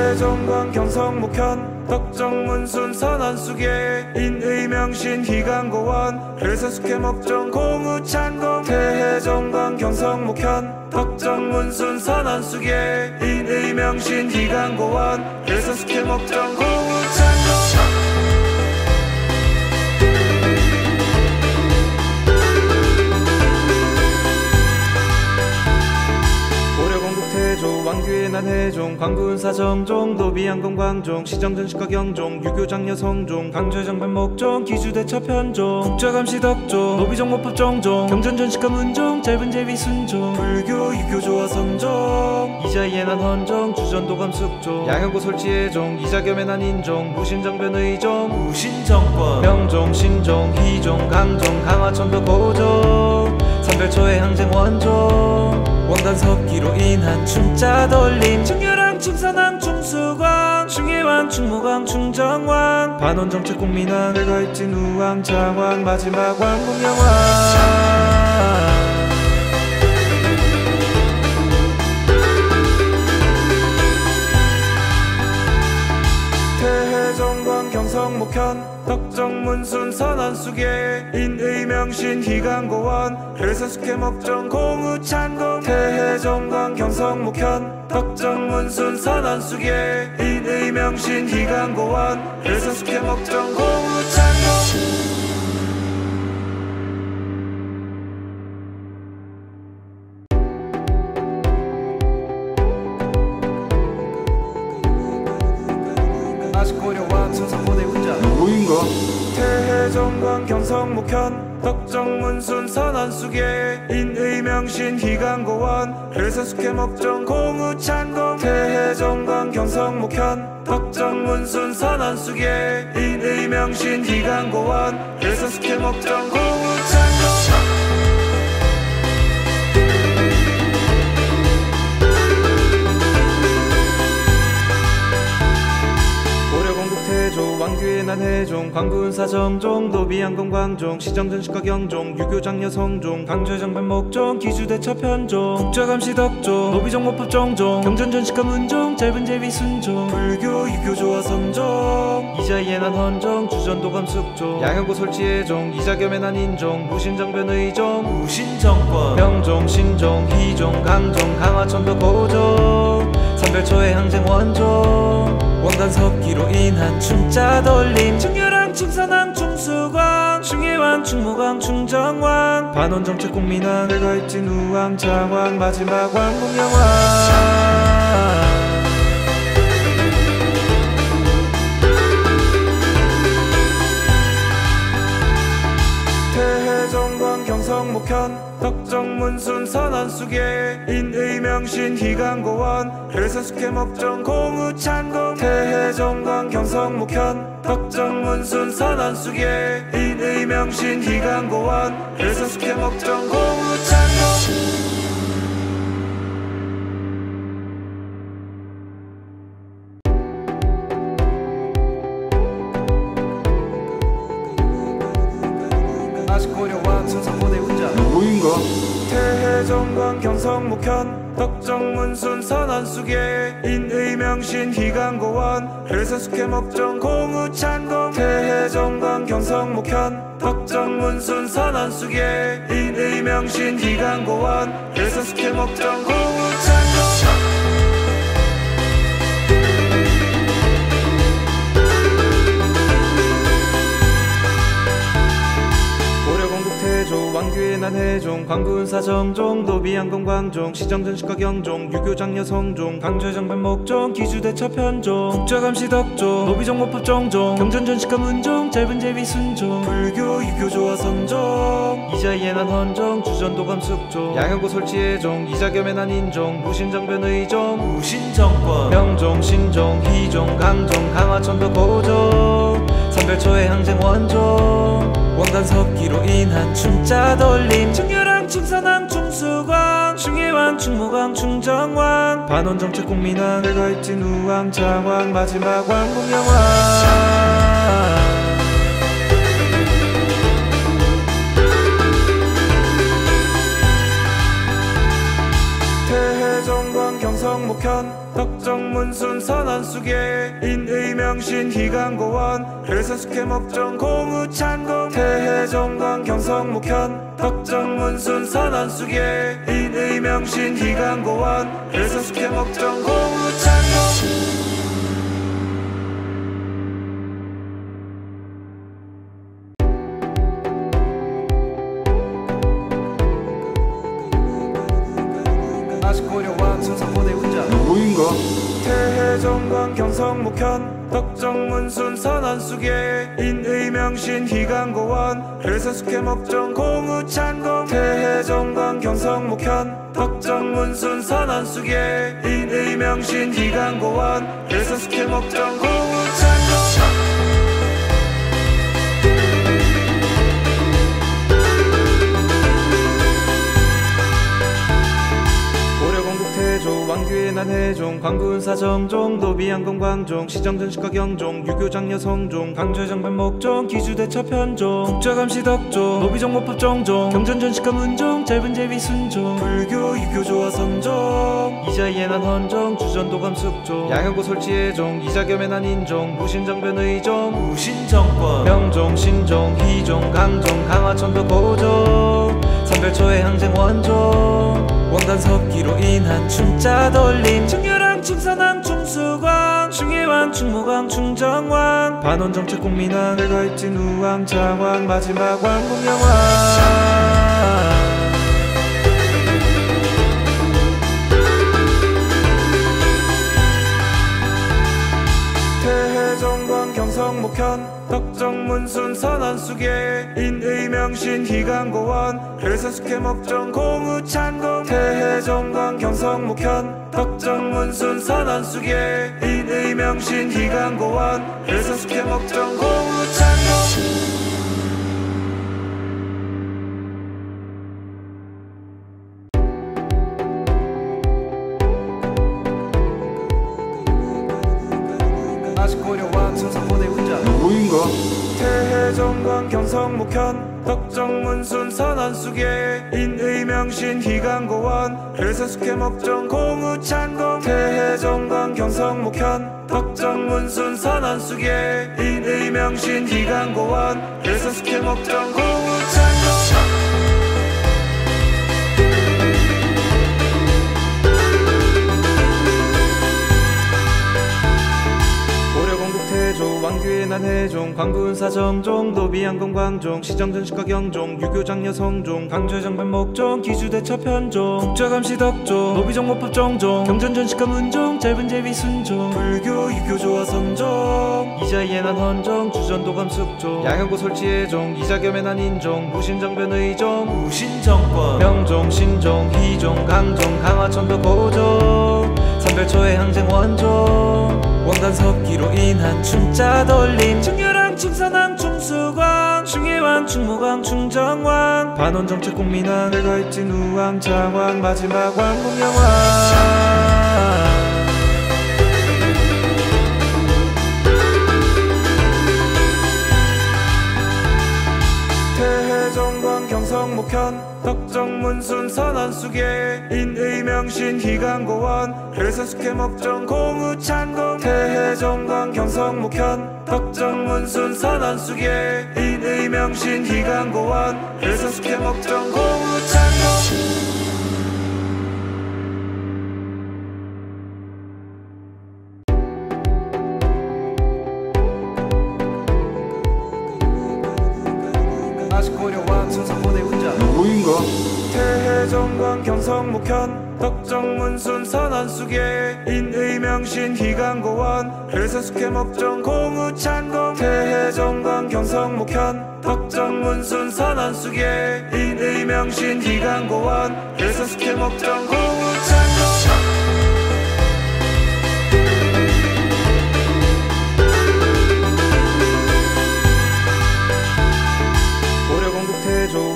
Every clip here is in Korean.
태해정광 경성목현 덕정문순 선안수계 인의명신 희강고원 글선숙회 목정 공우창공 태해정광 경성목현 덕정문순 선안수계 인의명신 희강고원 글선숙회 목정 공우창공 왕규의 난해종 광군사 정종 노비양공 광종 시정전식과 경종 유교장려 성종 강조정반 목종 기주대처 편종 국자감시 덕종 노비정모법 정종 경전전식과 문종 짧은 제비 순종 불교 유교 조화 선종 이자이에 난 헌종 주전도감 숙종 양형고 솔지의종 이자겸의 난 인종 무신정변의종 무신정권 명종 신종 희종 강종 강화천도 고종 삼별초의 항쟁 원종 원단 섭기로 인한 춤자 돌림 청열왕 충산왕 충수광 충예왕 충무광 충정왕 반원정책 국민왕 내가입진 우왕 장왕 마지막 왕공영왕 태해정광 경성목현 덕정문순 선안수계 인의명신 희강고원 글선숙회 목정 공우창공 태해정광 경성목현 덕정문순 선안수계 인의명신 희강고원 글선숙회 목정 공우창공 태해정광 경성목현 덕정문순 선안수계 인의명신 희강고원 글선숙회 목정 공우창공 태해정광 경성목현 덕정문순 선안수계 인의명신 희강고원 글선숙회 목정 공우창공 왕규의 난해종 광군사 정종 노비양공 광종 시정전식과 경종 유교장려 성종 강조정반 목종 기주대처 편종 국자감시 덕종 노비정모법 정종 경전전식과 문종 짧은 제비 순종 불교 유교 조화 선종 이자이에 난 헌종 주전도감 숙종 양형고 솔지의종 이자겸의 난 인종 무신정변의종 무신정권 명종 신종 희종 강종 강화천도 고종 삼별초의 항쟁 원종 원단 섭기로 인한 춤자 돌림 청열왕 충산왕 충수광 충예왕 충무광 충정왕 반원정책 국민왕 내가입진 우왕 장왕 마지막 왕공영왕 태해정광 경성목현 덕정문순 선안수계 인의명신 희강고원 글선숙회 목정 공우창공 태해정광 경성목현 덕정문순 선안수계 인의명신 희강고원 글선숙회 목정 공우창공 태해정광 경성목현 덕정문순 선안수계 인의명신 희강고원 글선숙회 목정 공우창공 태해정광 경성목현 덕정문순 선안수계 인의명신 희강고원 글선숙회 목정 공우창공 왕규의 난해종 광군사 정종 노비양공 광종 시정전식과 경종 유교장려 성종 강조정반 목종 기주대처 편종 국자감시 덕종 노비정모법 정종 경전전식과 문종 짧은 제비 순종 불교 유교 조화 선종 이자이에 난 헌종 주전도감 숙종 양형고 솔지의종 이자겸의 난 인종 무신정변의종 무신정권 명종 신종 희종 강종 강화천도 고종 삼별초의 항쟁 원종 원단 섭기로 인한 춤자 돌림 청열왕 충산왕 충수광 충예왕 충무광 충정왕 반원정책 국민왕 내가입진 우왕 장왕 마지막 왕공영왕 태해정광 경성목현 덕정문순 선안수계 선안수계 인의명신 희강고원 글선숙회 목정 공우창공 태해정광 경성목현 덕정문순 선안수계 인의명신 희강고원 글선숙회 목정 공우창공 고려왕 순사포대 운자 누구인가? 태해정광 경성목현 덕정문순 선안수계 인의명신 희강고원 글선숙회 목정 공우창공 태해정광 경성목현 덕정문순 선안수계 인의명신 희강고원 글선숙회 목정 공우창공 왕규의 난해종 광군사정종 노비양공 광종 시정전식과 경종 유교장려 성종 강조장반 목종 기주대처 편종 국자감시 덕종 노비종 모법정종 경전전식과 문종 짧은 제비 순종 불교 유교조화 성종 이자이에 난 헌종 주전도감 숙종 양형고 솔지의종 이자겸의 난 인종 무신정변의종 무신정권 명종 신종 희종 강종 강화천도 고종 선별초의 항쟁 원종 원단섭기로 인한 춤자 돌림 청열왕 충산왕 충수광 충예왕 충모광 충정왕 반원정책 공민왕 을가입진 우왕 장왕 마지막 왕공명왕 태해정광 경성목현 덕정문순 선안수계 인의명신 희강고원 글선숙회 목정 공우창공 태해정광 경성목현 덕정문순 선안수계 인의명신 희강고원 글선숙회 목정 공우창공 고려왕 순사포대 운자 누구인가? 태해정광 경성목현 덕정문순 선안수계 인의명신 희강고원 글선숙회 목정 공우창공 태해정광 경성목현 덕정문순 선안수계 인의명신 희강고원 글선숙회 목정 공우창공 왕규의 난해종 광군사정종 노비양공 광종 시정전식과 경종 유교장려 성종 강조장반 목종 기주대처 편종 국자감시 덕종 노비종 모법정종 경전전식과 문종 짧은 제비 순종 불교 유교조화 성종 이자이에 난 헌종 주전도감 숙종 양형고 솔지의종 이자겸의 난 인종 무신정변의종 무신정권 명종 신종 희종 강종 강화천도 고종 선별초의 항쟁 원종 원단섭기로 인한 춤자 돌림 청열왕 충산왕 충수광 충예왕 충모광 충정왕 반원정책 공민왕 을가입진 우왕 장왕 마지막 왕공명왕 태해정광 경성목현 덕정문순 선안수계 인의명신 희강고원 글선숙회 목정 공우창공 태해정광 경성목현 덕정문순 선안수계 인의명신 희강고원 글선숙회 목정 공우창공 고려왕 순사포대 운자 누구인가? 태해정광 경성목현 덕정문순 선안수계 인의명신 희강고원 글선숙회 목정 공우창공 태해정광 경성목현 덕정문순 선안수계 인의명신 희강고원 글선숙회 목정 공우창공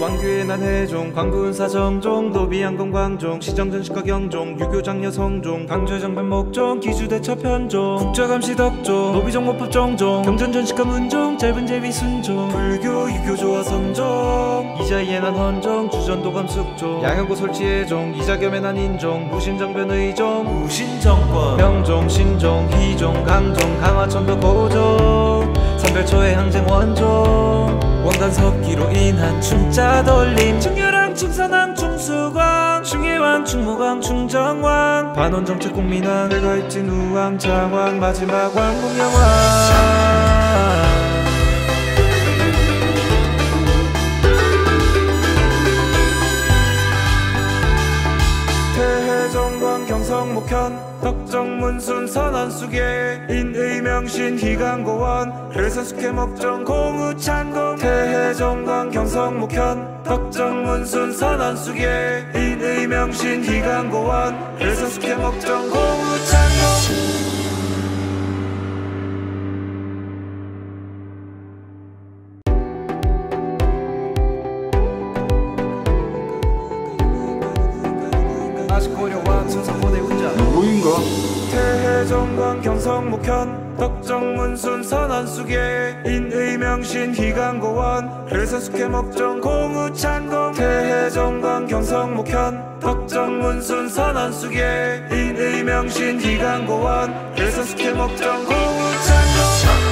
왕규의 난해종 광군사 정종 노비양공 광종 시정전식과 경종 유교장려 성종 강조의 정변 목종 기주대처 편종 국자감시 덕종 노비종 모법 정종 경전전식과 문종 짧은 제비 순종 불교 유교 조화 성종 이자이의 난 헌종 주전도감 숙종 양형고 솔지의종 이자겸의 난 인종 무신정변 의종 무신정권 명종 신종 희종 강종 강화천도 고종 삼별초의 항쟁 원종 원단 섭기로 인한 춤자 돌림 청열왕 충산왕 충수광 충예왕 충무광 충정왕 반원 정책 국민왕 내가입진 우왕 장왕 마지막 왕공영왕 태해정광 경성목현 덕정문순 선언수계 인의명신 희강고원 헬선숙회 목정 공우찬공 태해정광 경성목현 덕정문순 선언수계 인의명신 희강고원 헬선숙회 목정 공우찬공 태해정광 경성목현 덕정문순 선언수계 인의명신 희강고원 헬선숙회 목정 공우찬공 태해정광 경성목현 덕정문순 선언수계 인의명신 희강고원 헬선숙회 목정 공우찬공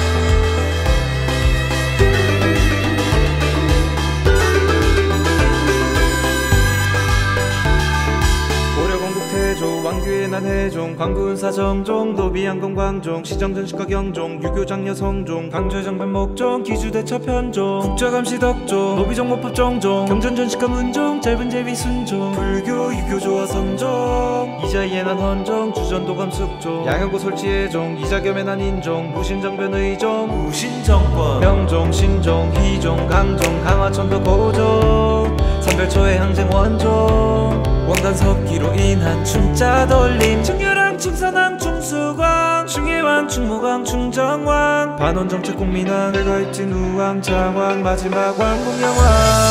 왕규의 난해종 광군사 정종 노비양공 광종 시정전식과 경종 유교장려 성종 강조의 정변 목종 기주대처 편종 국자감시 덕종 노비종 모법 정종 경전전식과 문종 짧은 제비 순종 불교 유교 조화 성종 이자이의 난 헌종 주전도감 숙종 양형고 솔지의종 이자겸의 난 인종 무신정변 의종 무신정권 명종 신종 희종 강종 강화천도 고종 삼별초의 항쟁 원종 원단 섭기로 인한 춤자 돌림 청열왕 충산왕 충수광 충예왕 충무광 충정왕 반원 정책 국민왕 내가입진 우왕 장왕 마지막 왕공영왕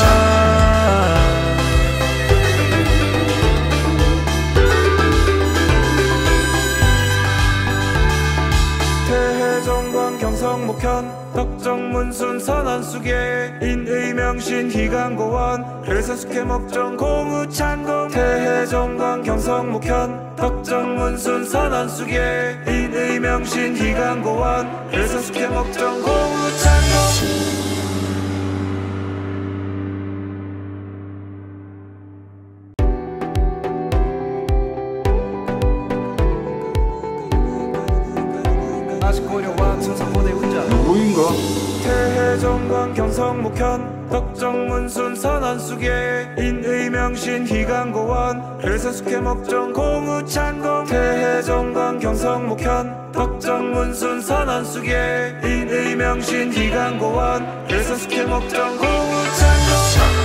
태해정광 경성목현 덕정문순 선언수계 인의명신 희강고원 헬선숙회 목정 공우찬공 태해정광 경성목현 덕정문순 선언수계 인의명신 희강고원 헬선숙회 목정 공우찬공 태해정광 경성목현 덕정문순 선언수계 인의명신 희강고원 헬선숙회 목정 공우찬공 태해정광 경성목현 덕정문순 선언수계 인의명신 희강고원 헬선숙회 목정 공우찬공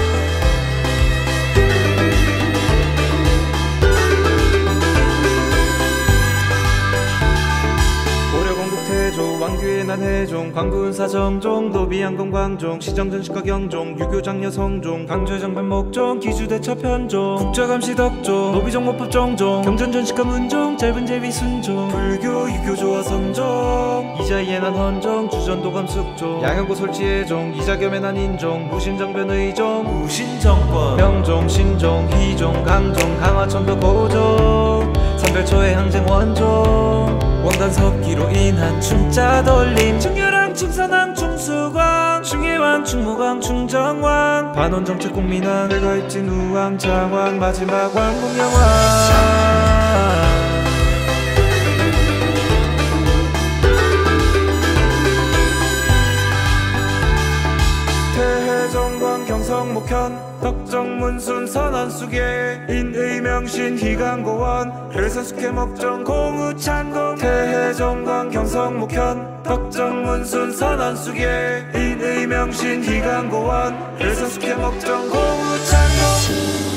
왕규의 난해종 광군사 정종 노비양공 광종 시정전식과 경종 유교장려 성종 강조의 정변 목종 기주대처 편종 국자감시 덕종 노비종 모법 정종 경전전식과 문종 짧은 제비 순종 불교 유교 조화 성종 이자이의 난 헌종 주전도감 숙종 양형고 솔지의종 이자겸의 난 인종 무신정변 의종 무신정권 명종 신종 희종 강종 강화천도 고종 삼별초의 항쟁 원종 원단 섭기로 인한 춤자 돌림 청열왕 충산왕 충수광 충예왕 충무광 충정왕 반원 정책 국민왕 내가입진 우왕 장왕 마지막 왕공영왕 태해정광 경성목현 덕정문순 선언수계 인의명신 희강고원 헬선숙회 목정 공우찬공 태해정광 경성목현 덕정문순 선언수계 인의명신 희강고원 헬선숙회 목정 공우찬공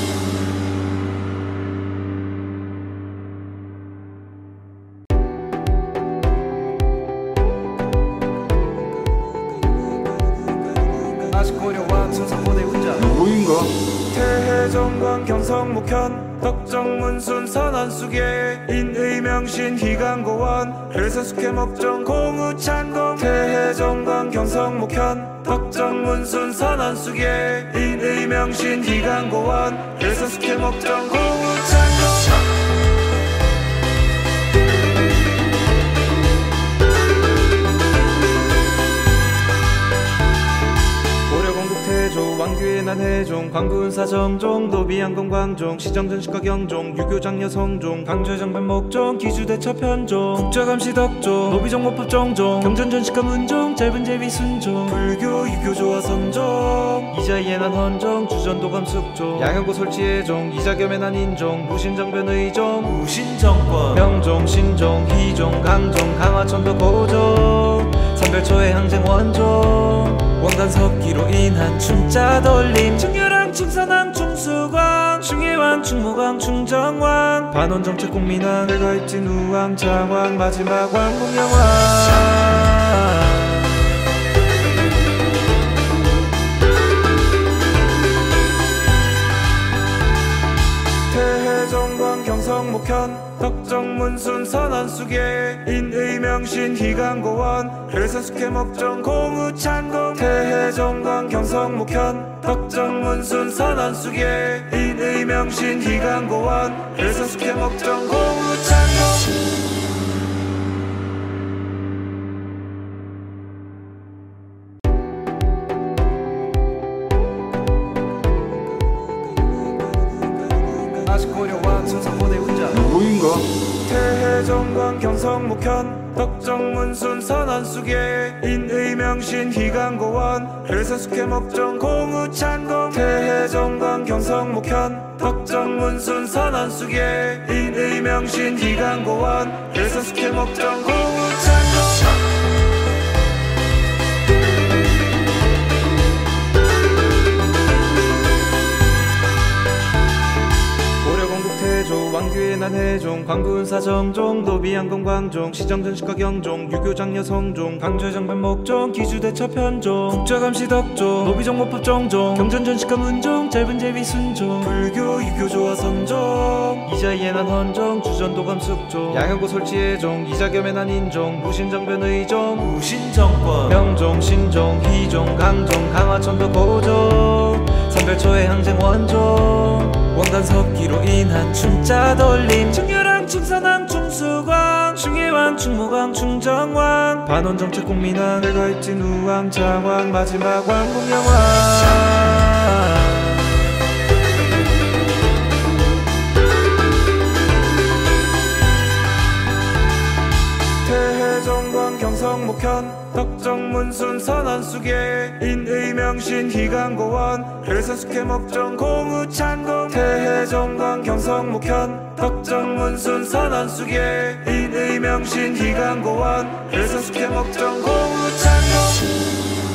고려 고려왕 천사포대 운자 누구인가? 태해정광 경성목현 덕정문순 선안수계 인의명신 희강고원 글서숙해 목정 공우창공 태해정광 경성목현 덕정문순 선안수계 인의명신 희강고원 글서숙해 목정 공우창공 태조 왕규의 난해종 광군사 정종 노비양공 광종 시정전식과 경종 유교장려 성종 강좌장변 목종 기주대처 편종 국자감시 덕종 노비종 모법 정종 경전전식과 문종 짧은 제비 순종 불교 유교 조화 선종 이자이에 난 헌종 주전도감 숙종 양형고 솔지의종 이자겸의 난 인종 무신정변 의종 무신정권 명종 신종 희종 강종 강화천벽 고종 삼별초의 항쟁 원종 원단석기로 인한 충자 돌림 청렬왕 충선왕 충수광 충혜왕 충무광 충정왕 반원정책 공민왕 을가입진 우왕 장왕 마지막 왕공영왕 태해정광 경성목현 덕정문순 선안수계 인의명신 희강고원 글서숙해 목정 공우창공 태해정광 경성목현 덕정문순 선안수계 인의명신 희강고원 글서숙해 목정 공우창공 고려왕 천사포대 운자 누구인가? 태해정광 경성목현 덕정문순 선안수계 인의명신 희강고원 글서숙해 목정 공우창공 태해정광 경성목현 덕정문순 선안수계 인의명신 희강고원 글서숙해 목정 공우창공 태조 왕규의 난해종 광군사 정종 노비양공 광종 시정전식과 경종 유교장려 성종 강좌장변 목종 기주대처 편종 국자감시 덕종 노비종 모법 정종 경전전식과 문종 짧은 제비 순종 불교 유교 조화 선종 이자이에 난 헌종 주전도감 숙종 양형고 솔지의종 이자겸의 난 인종 무신정변 의종 무신정권 명종 신종 희종 강종 강화천벽 고종 삼별초의 항쟁 원종 원단석기로 인한 충자 돌림 청렬왕 충선왕 충수광 충혜왕 충무광 충정왕 반원정책 공민왕 을가입진 우왕 장왕 마지막 왕공영왕 태해정광 경성목현 덕정문순 선안수계 인의명신 희강고원 글서숙해 목정 공우창공 태해정광 경성목현 덕정문순 선안수계 인의명신 희강고원 글서숙해 목정 공우창공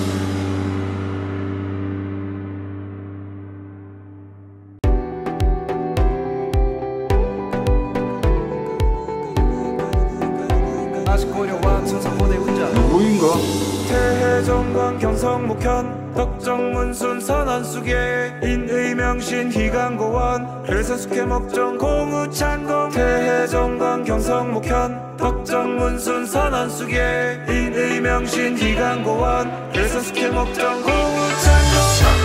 고려왕 천사포대 운자 누구인가? 태해정광 경성목현 덕정문순 선안수계 인의명신 희강고원 글서숙해 목정 공우창공 태해정광 경성목현 덕정문순 선안수계 인의명신 희강고원 글서숙해 목정 공우창공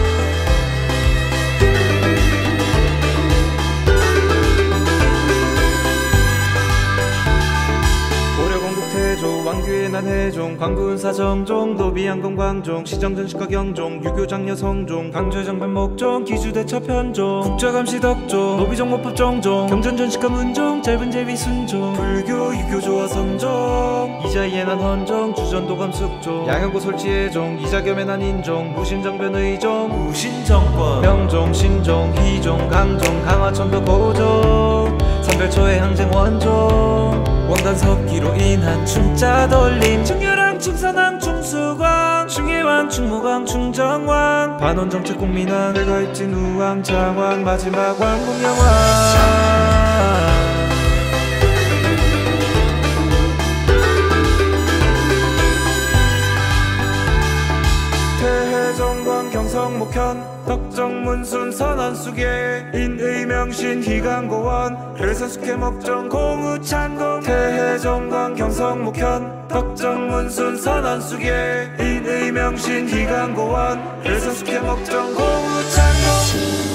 태조 왕규의 난해종 광군사 정종 노비양공 광종 시정전식과 경종 유교장려 성종 강좌장변 목종 기주대처 편종 국자감시 덕종 노비종 모법 정종 경전전식과 문종 짧은 제비 순종 불교 유교 조화 선종 이자이에 난 헌종 주전도감 숙종 양형고 솔지의종 이자겸의 난 인종 무신정변 의종 무신정권 명종 신종 희종 강종 강화천벽 고종 삼별초의 항쟁 원종 원단석기로 인한 충자 돌림 청렬왕 충선왕 충수광 충혜왕 충무광 충정왕 반원정책 공민왕 을가입진 우왕 장왕 마지막 왕공영왕 태해정광 경성목현 덕정문순 선안수계 인의명신 희강고원 그래서숙해 목정 공우창공 태해정광 경성목현 덕정문순 선안수계 인의명신 희강고원 그래서숙해 목정 공우창공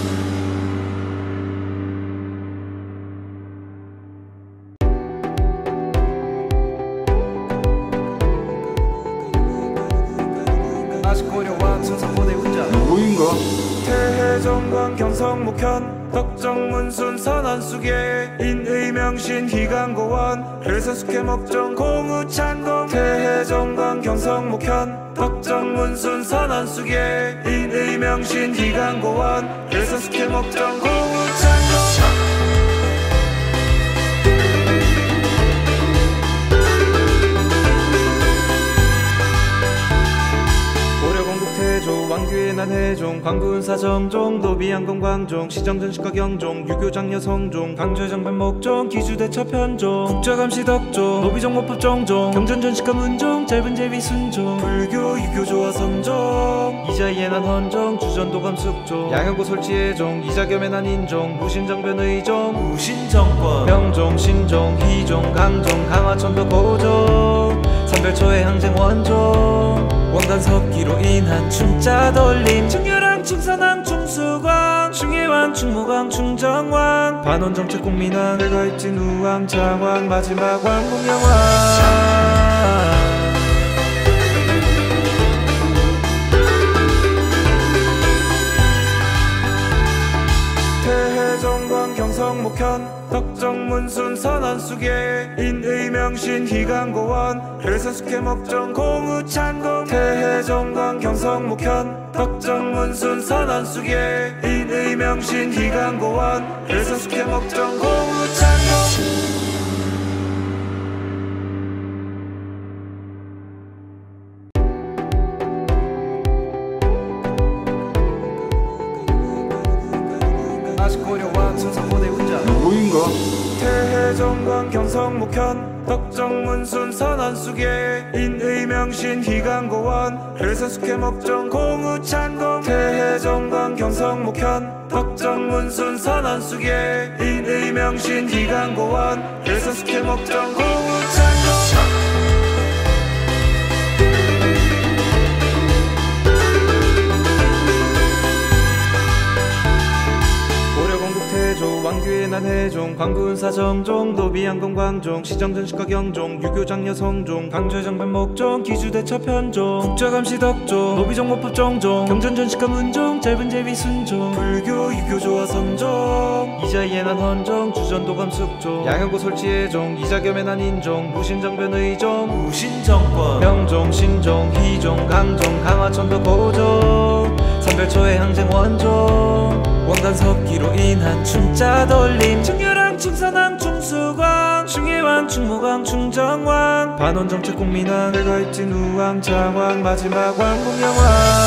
누구인가? 태해정광 경성목현 덕정문순 선안수계 인의명신 희강고원 그래서숙해 목정 공우창공 태해정광 경성목현 덕정문순 선안수계 인의명신 희강고원 그래서숙해 목정 공우창공 왕교의 난해종 광군사 정종 노비양건 광종 시정전식과 경종 유교장려 성종 강조장변 목종 기주대처 편종 국자감시 덕종 노비정모법 정종 경전전식과 문종 짧은 제비 순종 불교 유교 조화 선종 이자이에 난 헌종 주전도감 숙종 양형고 설치의 종 이자겸의 난 인종 무신정변의 종 무신정권 명종 신종 희종 강종 강화천도 고종 선별초의 항쟁 원종 원단 섭기로 인한 춤자 돌림 청열왕 충산왕 충수광 충의왕 충무광 충정왕 반원정책 공민왕 대가입진 우왕 장왕 마지막 왕공영왕 태해정광 경성목현 덕정문순 선안수계 인의명신 희강고원 그래서숙해 목정 공우창공 태해정광 경성목현 덕정문순 선안수계 인의명신 희강고원 그래서숙해 목정 공우창공 누구인가? 태해정광 경성목현 덕정문순 선안수계 인의명신 희강고원 그래서숙해 목정 공우창공 태해정광 경성목현 덕정문순 선안수계 인의명신 희강고원 그래서숙해 목정 공우창공 왕교의 난해종 광군사 정종 노비양건 광종 시정전식과 경종 유교장려 성종 강조장변 목종 기주대처 편종 국자감시 덕종 노비정모법 정종 경전전식과 문종 짧은 제비 순종 불교 유교 조화 선종 이자이에 난 헌종 주전도감 숙종 양형고 설치의 종 이자겸의 난 인종 무신정변의 종 무신정권 명종 신종 희종 강종 강화천도 고종 선별초의 항쟁 원종 원단 섭기로 인한 춤자 돌림 청열왕 충산왕 충수광 충의왕 충무광 충정왕 반원정책 공민왕 대가입진 우왕 장왕 마지막 왕공영왕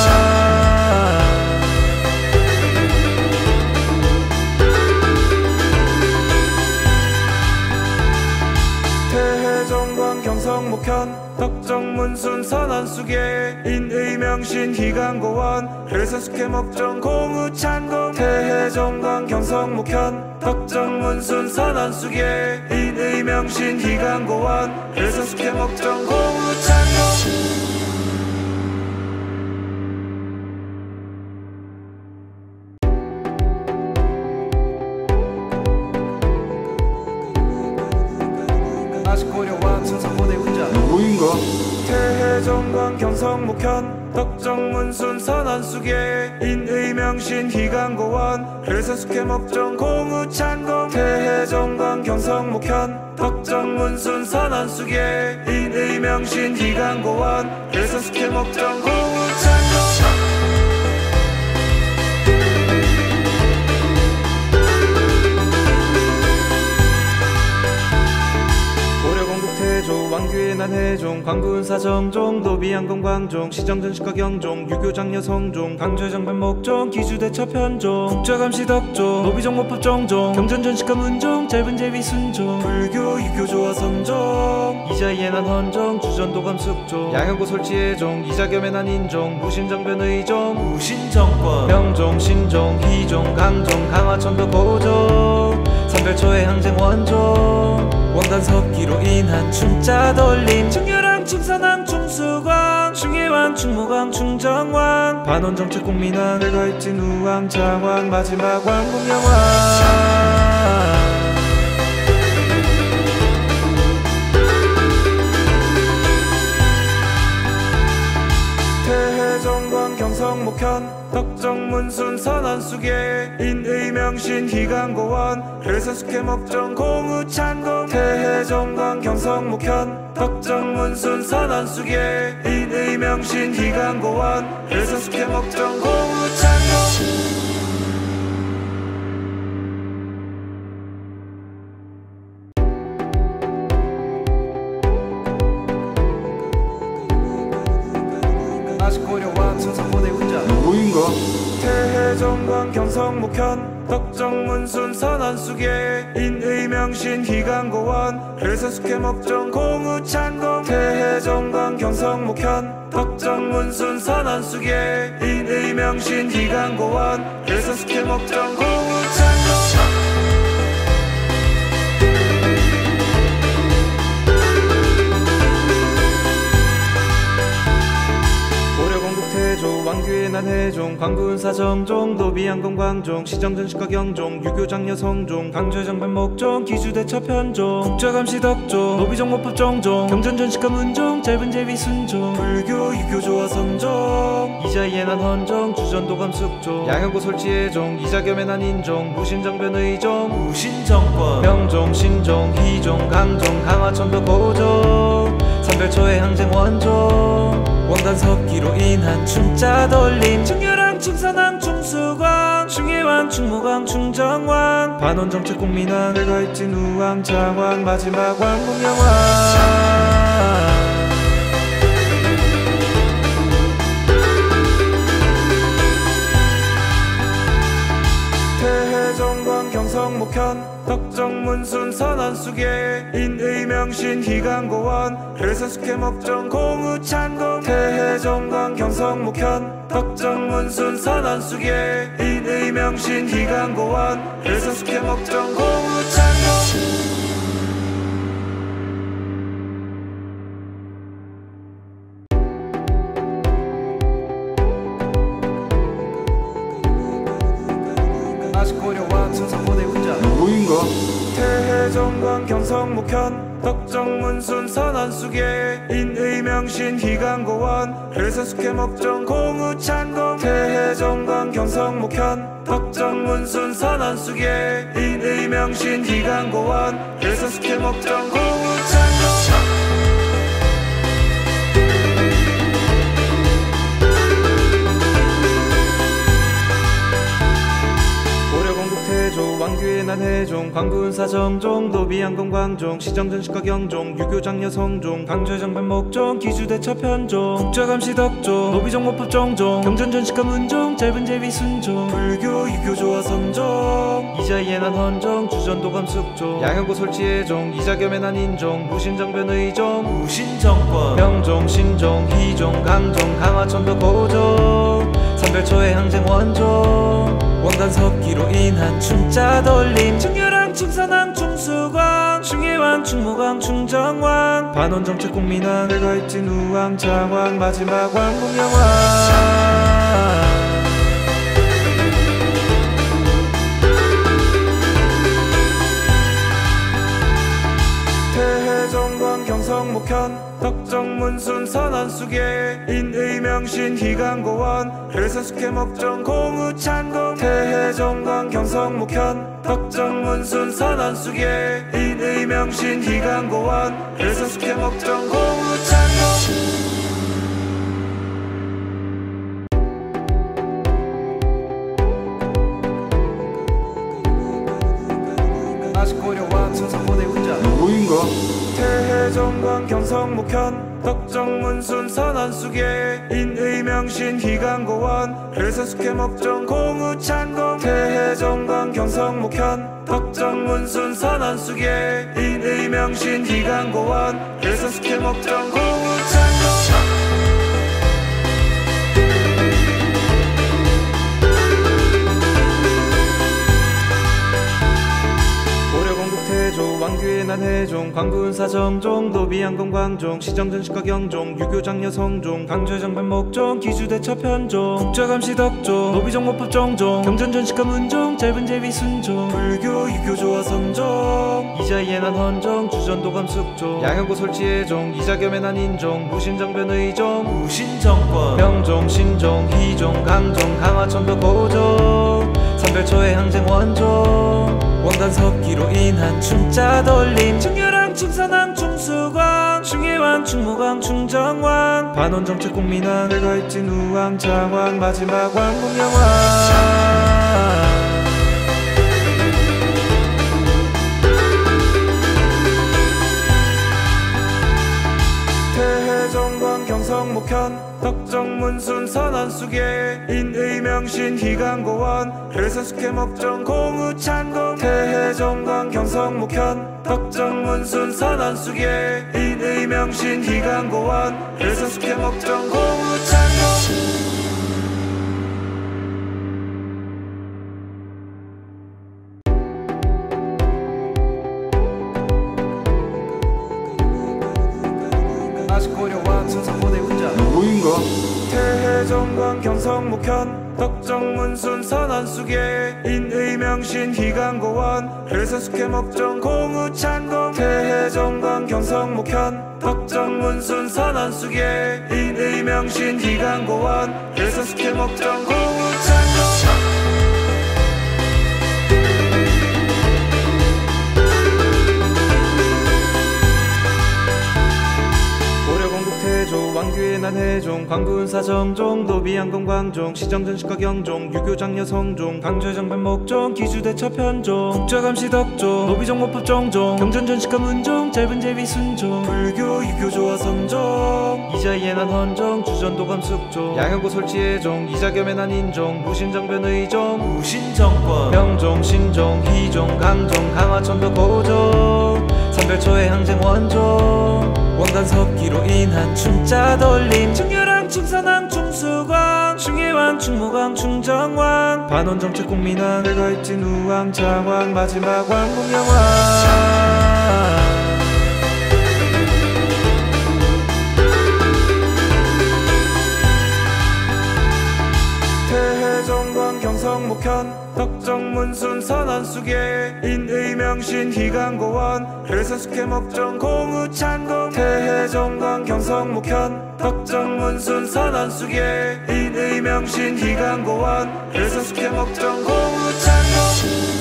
태해정광 경성목현 덕정문순 선안수계 인의명신 희강고원 그래서숙해 목정 공우창공 태해정광 경성목현 덕정문순 선안수계 인의명신 희강고원 그래서숙해 목정 공우창공 누구인가? 태해정광 경성목현 덕정문순 선안수계 인의명신 희강고원 그래서숙해 목정 공우창공 태해정광 경성목현 덕정문순 선안수계 인의명신 희강고원 그래서숙해 목정 공우창공 왕교의 난해 해종 광군사 정종 노비양건 광종 시정전식과 경종 유교장려 성종 강제정변 목종 기주대처 편종 국자감시 덕종 노비정모법 정종 경전전식과 문종 짧은 제비 순종 불교 유교 조화 선종 이자예난 헌정 주전도감 숙종 양형고 솔지해종 이자겸해난 인종 무신정변 의종 무신정권 명종 신종 희종 강종 강화천도 고종 삼별초의 항쟁 원종 원단 섭기로 인한 충자 돌림 청열왕 충선왕 충수광 충예왕 충모광 충정왕 반원정책 공민왕 별가입진 우왕 장왕 마지막 왕공영왕 태해정광 경성목현 덕정문순 선안수계 인의명신 희강고원 글선숙회 목정 공우찬공 태해정광 경성목현 덕정문순 선안수계 인의명신 희강고원 글선숙회 목정 공우찬공 고려왕 천상고대 운자 누구인가? 태해정광 경성목현 덕정문순 선안수계 인의명신 희강고원 글선숙회 목정 공우찬공 태해정광 경성목현 덕정문순 선안수계 인의명신 희강고원 글선숙회 목정 공우찬공 왕교의 난 해종 광군사 정종 노비양건 광종 시정전식과 경종 유교장려 성종 강제정변 목종 기주대처 편종 국자감시 덕종 노비정모법 정종 경전전식과 문종 짧은 제비 순종 불교 유교 조화 선종 이자예난 헌정 주전도감 숙종 양형고 솔지해종 이자겸해난 인종 무신정변 의종 무신정권 명종 신종 희종 강종 강화천도 고종 삼별초의 항쟁 원종 원단 섭기로 인한 충자 돌림 청열왕 충선왕 충수광 충예왕 충모광 충정왕 반원정책 공민왕 별가입진 우왕 장왕 마지막 왕공영왕 태해정광 경성목현 덕정문순 선안수계 인의명신 희강고원 글선숙회 목정 공우찬공 태해정광 경성목현 덕정문순 선안수계 인의명신 희강고원 글선숙회 목정 공우찬공 고려왕 천상고대 운자 누구인가? 태해정광 경성목현 덕정문순 선안수계 인의명신 희강고원 글선숙회 목정 공우찬공 태해정광 경성목현 덕정문순 선안수계 인의명신 희강고원 글선숙회 목정 공우찬공 왕교의 난 해종 광군사 정종 노비양건 광종 시정전식과 경종 유교장려 성종 강제정변 목종 기주대처 편종 국자감시 덕종 노비정모법 정종 경전전식과 문종 짧은 제비 순종 불교 유교 조화 선종 이자예난 헌정 주전도감 숙종 양형고 솔지해종 이자겸해난 인종 무신정변 의종 무신정권 명종 신종 희종 강종 강화천도 고종 삼별초의 항쟁 원종 원단 섭기로 인한 충자 돌림 청열왕 충선왕 충수광 충예왕 충모광 충정왕 반원정책 공민왕 별가입진 우왕 장왕 마지막 왕공영왕 태해정광 경성목현 덕정문순 선안수계 인의명신 희강고원 글선숙회 목정 공우찬공 태해정광 경성목현 덕정문순 선안수계 인의명신 희강고원 글선숙회 목정 공우찬공 고려왕 천상고대 운자 누구인가? 태해정광 경성목현 덕정문순 선안수계 인의 명신 희강고원 글산숙회 먹정 공우창공 태해정광 경성목현 덕정문순 선안수계 인의 명신 희강고원 글산숙회 먹정 공우창공 태조 왕규의 난해종 광군사 정종 노비양공 광종 시정전식과 경종 유교장려 성종 강조장반 목종 기주대처 편종 국자감시 덕종 노비종 모법 정종 경전전식과 문종 짧은 제비 순종 불교 유교 조화 선종 이자이에 난 헌종 주전도감 숙종 양형고 솔지의종 이자겸의 난 인종 무신정변의종 무신정권 명종 신종 희종 강종 강화천벽 고종 삼별초의 항쟁 원종 원단 섭기로 인한 충자 돌림 청열왕 충산왕 충수광 충예왕 충무광 충정왕 반원정책 공민왕 을가입진 우왕 장왕 마지막 왕공영왕 태해정광 경성목현 덕정문순 선안수계 인의 명신 희강고원 글산숙회 먹정 공우창공 태해정광 경성목현 덕정문순 선안수계 인의 명신 희강고원 글산숙회 먹정 공우창공 누구인가? 태해정광 경성목현 덕정문순 선안수계 인의 명신 희강고원 글산숙회 먹정 공우창공 태해정광 경성목현 덕정문순 선안수계 인의 명신 희강고원 글산숙회 먹정 공우창공 태조 왕규의 난해종 광군사 정종 노비양공 광종 시정전식과 경종 유교장려 성종 강조장반 목종 기주대처 편종 국자감시 덕종 노비종 모법 정종 경전전식과 문종 짧은 제비 순종 불교 유교 조화 선종 이자이에 난 헌종 주전도감 숙종 양형고 솔지의종 이자겸의 난 인종 무신정변의종 무신정권 명종 신종 희종 강종 강화천벽 고종 삼별초의 항쟁 원종 원단 섭기로 인한 충자 돌림 청열왕 충산왕 충수광 충예왕 충무광 충정왕 반원정책 공민왕 을가입진 우왕 장왕 마지막 왕공영왕 태해정광 경성목현 덕정문순 선안수계 인의 명신 희강고원 글산숙회 먹정 공우창공 태해정광 경성목현 덕정문순 선안수계 인의 명신 희강고원 글산숙회 먹정 공우창공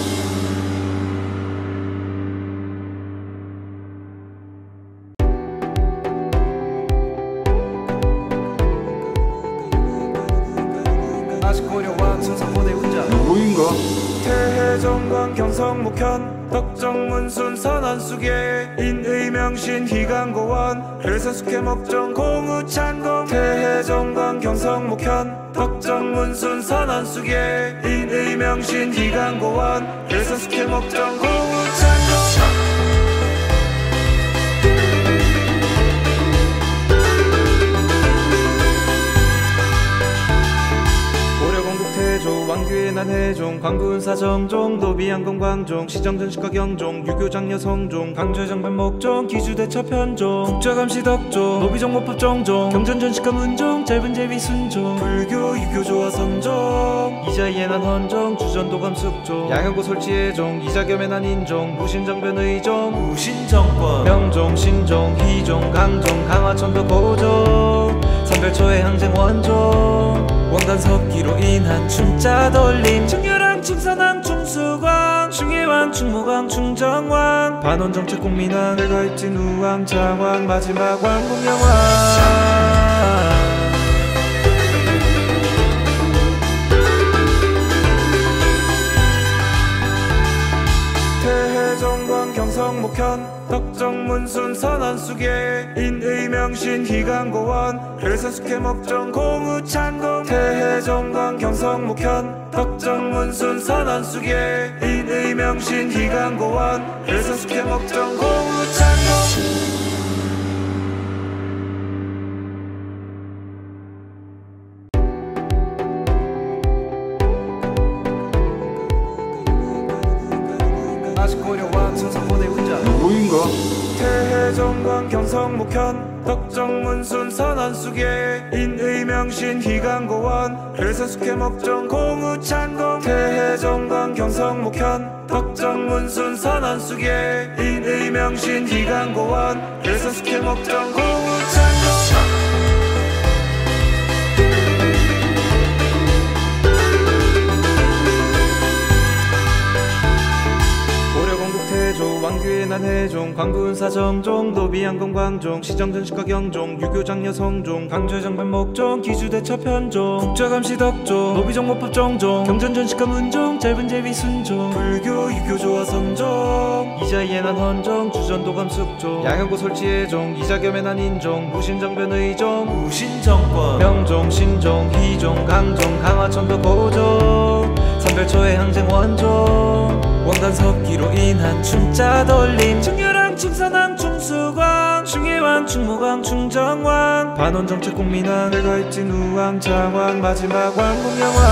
누구인가? 태해정광 경성목현 덕정문순 선안수계 인의 명신 희강고원 글산숙회 먹정 공우창공 태해정광 경성목현 덕정문순 선안수계 인의 명신 희강고원 글산숙회 먹정 공우창공 태조 왕규의 난해종 광군사 정종 노비양공 광종 시정전식과 경종 유교장려 성종 강조장반 목종 기주대처 편종 국자감시 덕종 노비종 모법 정종 경전전식과 문종 짧은 제비 순종 불교 유교 조화 선종 이자이에 난 헌종 주전도감 숙종 양형고 솔지의종 이자겸의 난 인종 무신정변의종 무신정권 명종 신종 희종 강종 강화천벽 고종 삼별초의 항쟁 원종 원단 섭기로 인한 충자 돌림 청열왕 충산왕 충수광 충예왕 충무광 충정왕 반원정책 공민왕 을가입진 우왕 장왕 마지막 왕공영왕 태해정광 경성 경성 목현 덕정 문순 선안 수계 인의 명신 희강고원 헬선숙회 목정 공우 찬공 태해 정광 경성 목현 덕정 문순 선안 수계 인의 명신 희강고원 헬선숙회 목정 공우 찬공. 아직 고려와 천사포대 운자 누구인가? 태해 정광 경성 목현 덕정 문순 선안 수계 인의 명신 희강고원 헬선숙회 목정 공우 찬공 태해 정광 경성 목현 덕정 문순 선안 수계 인의 명신 희강고원 헬선숙회 목정 공우 찬공. 태조 왕규의 난해종 광군사 정종 노비양금 광종 시정전식과 경종 유교장려 성종 강조의 장반 목종 기주대처 편종 국자감시 덕종 노비정모법 정종 경전전식과 문종 짧은 제비 순종 불교 유교 조화 선종 이자이의 난 헌종 주전도감 숙종 양형고 설치의 종 이자겸의 난 인종 무신정변의 종 무신정권 명종 신종 희종 강종 강화천도 고종 삼별초의 항쟁 원종 원단 섭기로 인한 춤자 돌림 청렬왕 충산왕 충수광 충예왕 충무광 충정왕 반원정책 국민왕 대가입진 우왕 장왕 마지막 왕공영왕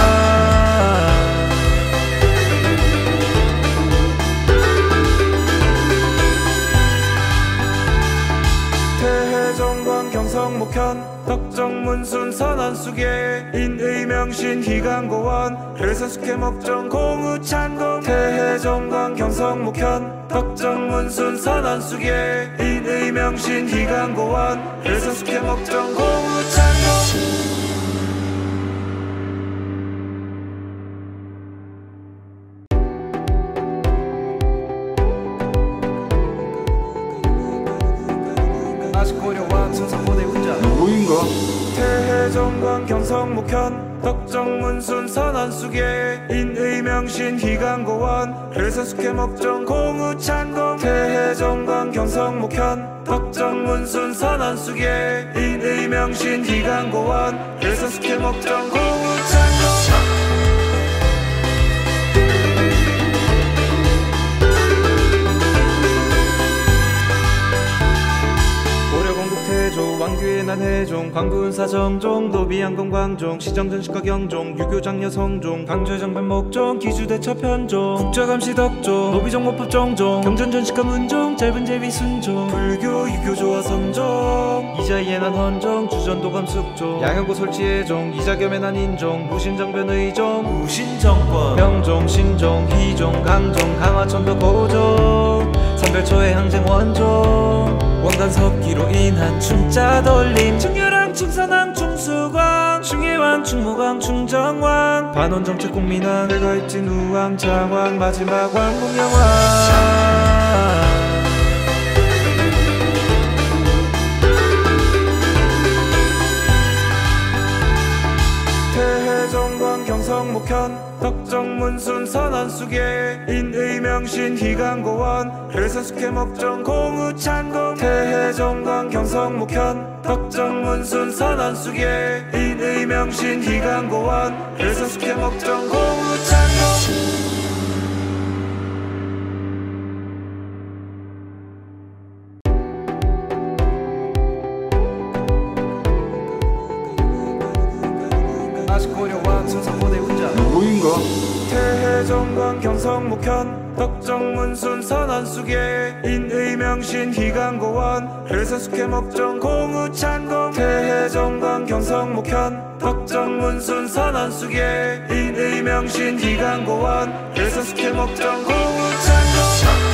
태해정광 경성 목현 덕정 문순 선안 수계 인의 명신 희강고원 헬선숙회 목정 공우 찬공 태해정광 경성 목현 덕정 문순 선안 수계 인의 명신 희강고원 헬선숙회 목정 공우 찬공. 아직 고려와 천사포대 운자 누구인가? 태해 정광 경성 목현 덕정 문순 선안 수계 인의 명신 희강고원 헬선숙회 목정 공우 찬공 태해 정광 경성 목현 덕정 문순 선안 수계 인의 명신 희강고원 헬선숙회 목정 공우 찬공. 태조 왕규의 난해종 광군사 정종 노비양금 광종 시정전식과 경종 유교장려 성종 강조의 장반 목종 기주대처 편종 국자감시 덕종 노비정모법 정종 경전전식과 문종 짧은 제비 순종 불교 유교 조화 선종 이자이의 난 헌종 주전도감 숙종 양형고 설치의 종 이자겸의 난 인종 무신정변의 종 무신정권 명종 신종 희종 강종 강화천도 고종 삼별초의 항쟁 원종 원단 섭기로 인한 춤자 돌림 청렬왕 충산왕 충수광 충예왕 충무광 충정왕 반원정책 국민왕 대가입진 우왕 장왕 마지막 왕공영왕 태해정광 경성 목현 덕정 문순 선안 수계 인의 명신 희강고원 헬선숙회 목정 공우 찬공 태해정광 경성 목현 덕정 문순 선안 수계 인의 명신 희강고원 헬선숙회 목정 공우 찬공. 아직 고려와 천사포대 운자 누구인가? 태해정광 경성 목현 덕정 문순 선안 수계 인의 명신 희강고원 헬선숙회 목정 공우 찬공 태해정광 경성 목현 덕정 문순 선안 수계 인의 명신 희강고원 헬선숙회 목정 공우 찬공.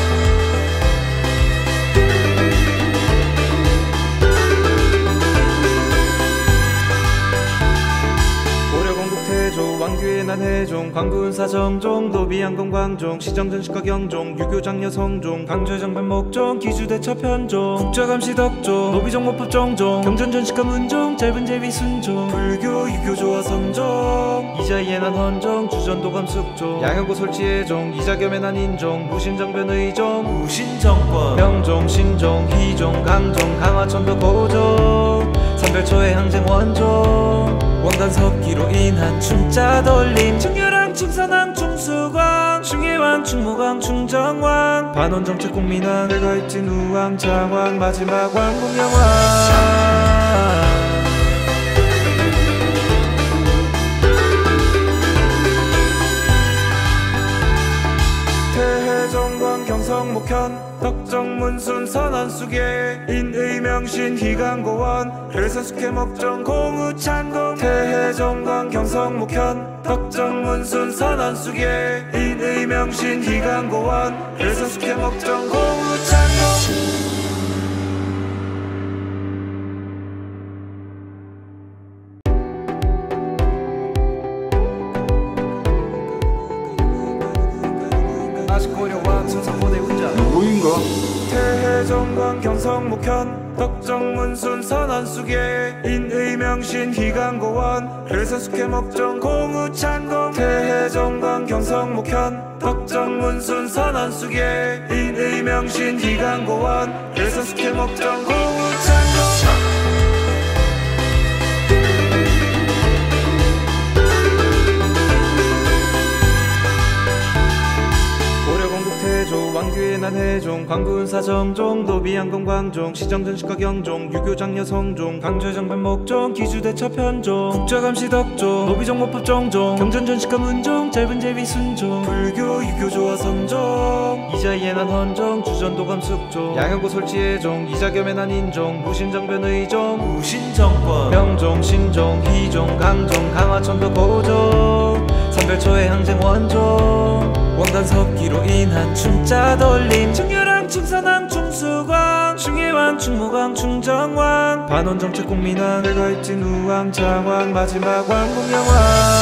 태조 왕규의 난해종 광군사 정종 노비양금 광종 시정전식과 경종 유교장려 성종 강조의 장반 목종 기주대처 편종 국자감시 덕종 노비정모법 정종 경전전식과 문종 짧은 제비 순종 불교 유교 조화 선종 이자이에 난 헌정 주전도감 숙종 양형고 솔지애종 이자겸에 난 인종 무신정변 의종 무신정권 명종 신종 희종 강종 강화천도 고종 선별초의 항쟁 원종 원단 섭기로 인한 춤자 돌림 청렬왕 충선왕 충수광 충예왕 충무광 충정왕 반원정책 국민왕 대가입진 우왕 장왕 마지막 왕궁영왕 대해정광 경성목현 덕정문순 선안수계 인의명신 희강고원 글선숙해목정 공우찬공 대해정광 경성목현 덕정문순 선안수계 인의명신 희강고원 글선숙해목정 공우찬공 아시코려왕 순사포대 운자 누구인가? 대해정광 경성목현 덕정문순 선안수계 인의명신 희강고원 글선숙해목정 공우찬공 대해정광 경성목현 덕정문순 선안수계 인의명신 희강고원 글선숙해목정 공우찬공 왕규의 난 해종 광군사 정종 노비양공 광종 시정전식과 경종 유교장려 성종 강조장반 목종 기주대처 편종 국자감시 덕종 노비정모법 정종 경전전식과 문종 짧은 제비 순종 불교 유교 조화 선종 이자이에 난 헌정 주전도감 숙종 양형고 솔지애종 이자겸에 난 인종 무신정변 의종 무신정권 명종 신종 희종 강종 강화천도 고종 선별초의 항쟁 원종 원단 섭기로 인한 춤자 돌림 청렬왕 충선왕 충수광 충예왕 충무광 충정왕 반원정책 국민왕 대가입진 우왕 장왕 마지막 왕궁영왕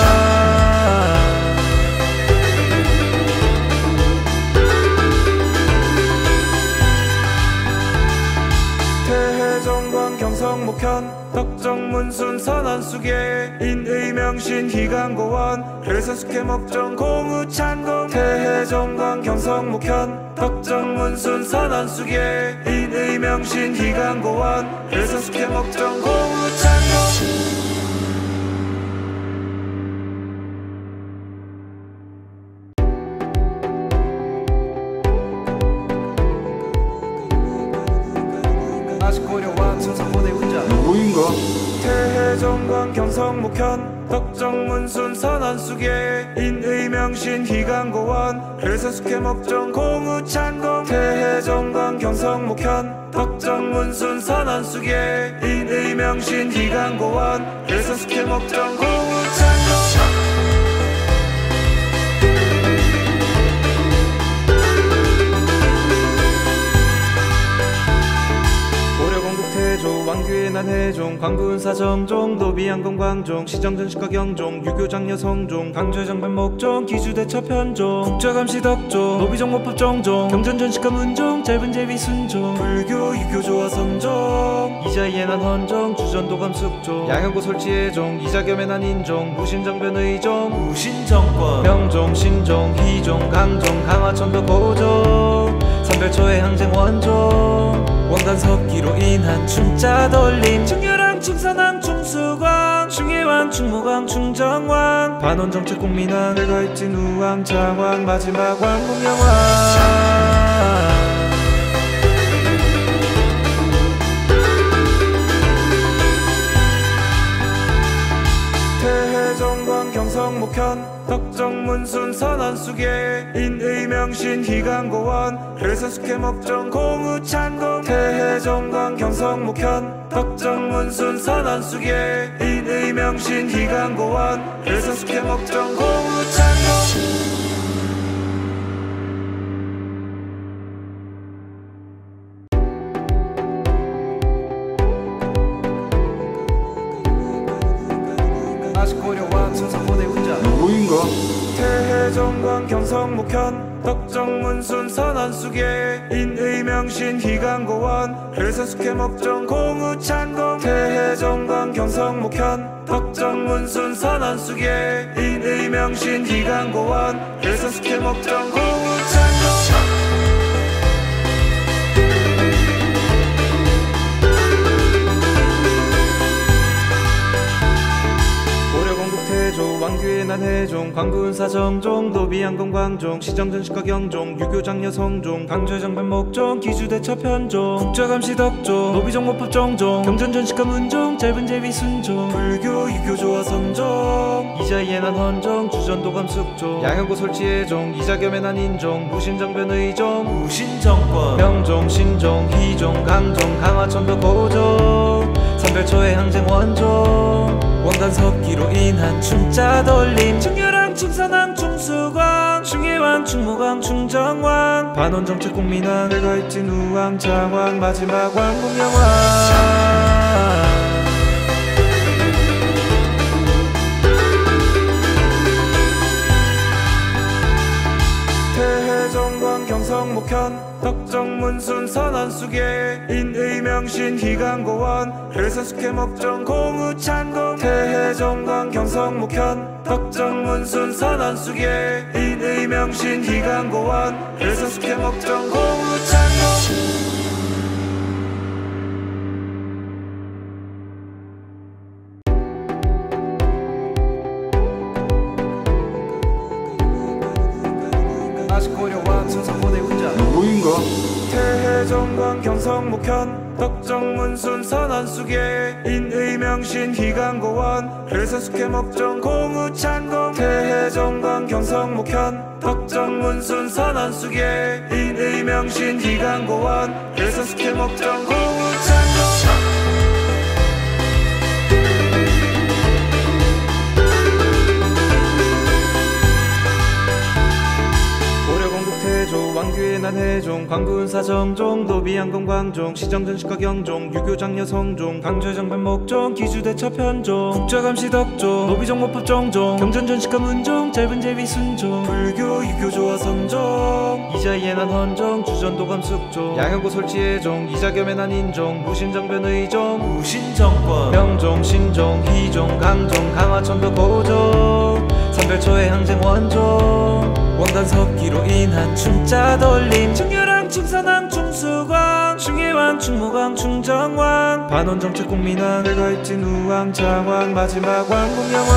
대해정광 경성목현 덕정문순 선안수계 인의명신 희강고원 글선숙해목정 공우찬공 대해정광 경성목현 덕정문순 선안수계 인의명신 희강고원 글선숙해목정 공우찬공 아시코려왕 순사포대 운자 누구인가? 대해정광 경성목현 덕정문순 선안수계 인의명신 희강고원 글선숙해목정 공우찬공 대해정광 경성목현 덕정문순 선안수계 인의명신 희강고원 글선숙해목정 공우찬공 왕규의 난 해종 광군사 정종 노비양공 광종 시정전식과 경종 유교장려 성종 강조장반 목종 기주대처 편종 국자감시 덕종 노비정모법 정종 경전전식과 문종 짧은 제비 순종 불교 유교 조화 선종 이자이에 난 헌정 주전도감 숙종 양형고 솔지애종 이자겸에 난 인종 무신정변 의종 무신정권 명종 신종 희종 강종 강화천도 고종 선별초의 항쟁 원종 원단 섭기로 인한 춤자 돌림 청렬왕 충선왕 충수광 충예왕 충무광 충정왕 반원정책 국민왕 대가입진 우왕 장왕 마지막 왕궁영왕 대해정광 경성목현 덕정문순 선안수계 인의명신 희강고원 글선숙해목정 공우찬공 대해정광 경성목현 덕정문순 선안수계 인의명신 희강고원 글선숙해목정 공우찬공 아시코려왕 순사포대 운자 누구인가? 대해정광 경성목현 덕정문순 선안수계 인의명신 희강고원 글선숙해목정 공우찬공 대해정광 경성목현 덕정문순 선안수계 인의명신 기강고원 일산숙회 목정 공우창고 왕규의 난해종 광군사 정종 노비양공 광종 시정전식과 경종 유교장려 성종 강조장변 목종 기주대처 편종 국자감시 덕종 노비정모법 정종 경전전식과 문종 짧은 제비 순종 불교 유교 조화 선종 이자이에 난 헌종 주전도감 숙종 양형고 설치의종 이자겸의 난 인종 무신정변 의종 무신정권 명종 신종 희종 강종 강화천도 고종 삼별초의 항쟁 원종 원단 섭기로 인한 춤자 돌림 청열왕 충산왕 충수광 충예왕 충무광 충정왕 반원정책 국민왕 별가입진 우왕 장왕 마지막 왕공영왕 태해정광 경성목현 덕정문순 선안수계 인의명신 기강고원 일산숙회 목정 공우창공 태해정광 경성목현 덕정문순 선안수계 인의명신 기강고원 일산숙회 목정 공우창공 고려왕 천상고대 운자 누구인가? 태해정광 경성목현 덕정문순 선안수계 인의명신 기강고원 일산숙회 목정 공우창공 태해정광 경성목현 덕정문순 선안수계 인의명신 기강고원 일산숙회 목정 공우창공 왕규의 난해종 광군사 정종 노비양공 광종 시정전식과 경종 유교장려 성종 강조장변 목종 기주대처 편종 국자감시 덕종 노비정모법 정종 경전전식과 문종 짧은 제비 순종 불교 유교 조화 선종 이자이에 난 헌종 주전도감 숙종 양형고 설치의종 이자겸의 난 인종 무신정변 의종 무신정권 명종 신종 희종 강종 강화천도 고종 삼별초의 항쟁 원종 원단 섭기로 인한 춤자 돌림 청열왕 충산왕 충수광 충예왕 충무광 충정왕 반원정책 국민왕 별가입진 우왕 장왕 마지막 왕공영왕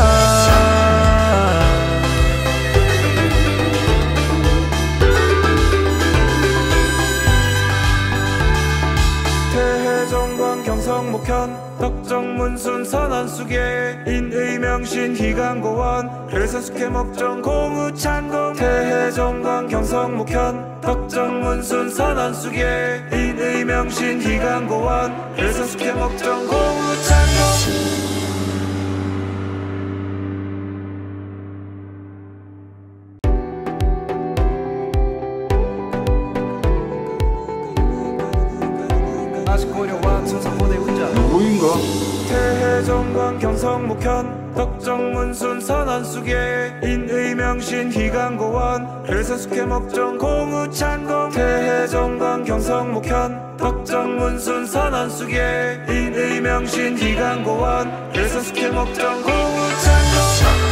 태해정광 경성목현 덕정문순 선안수계 인의명신 기강고원 일산숙회 목정 공우창공 태해정광 경성목현 덕정문순 선안수계 인의명신 기강고원 일산숙회 목정 공우창공 고려왕 천상고대 운자 누구인가? 태해정광 경성목현 덕정문순 선안수계 인의명신 기강고원 일산숙회 목정 공우창공 태해정광 경성목현 덕정문순 선안수계 인의명신 기강고원 일산숙회 목정 공우창공